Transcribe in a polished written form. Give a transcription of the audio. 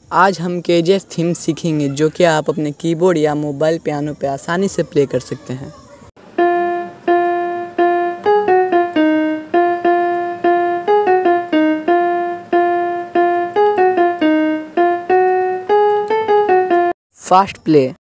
आज हम KGF theme सीखेंगे जो कि आप अपने कीबोर्ड या मोबाइल पियानो पे आसानी से प्ले कर सकते हैं। Fast play.